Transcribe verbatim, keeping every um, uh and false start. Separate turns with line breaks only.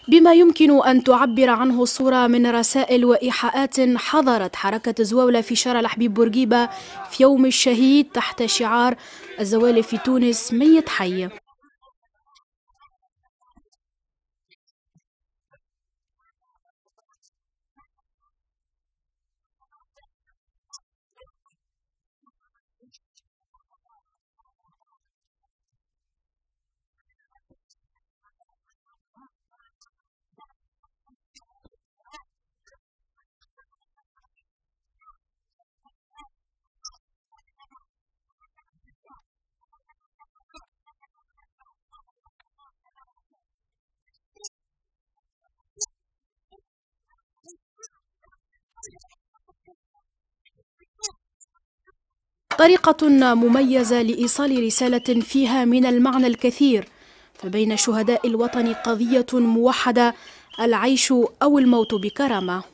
بما يمكن أن تعبر عنه الصورة من رسائل وإيحاءات حضرت حركة زواولة في شارع الحبيب بورقيبة في يوم الشهيد تحت شعار الزوالة في تونس ميت حي. طريقة مميزة لإيصال رسالة فيها من المعنى الكثير، فبين شهداء الوطن قضية موحدة: العيش أو الموت بكرامة.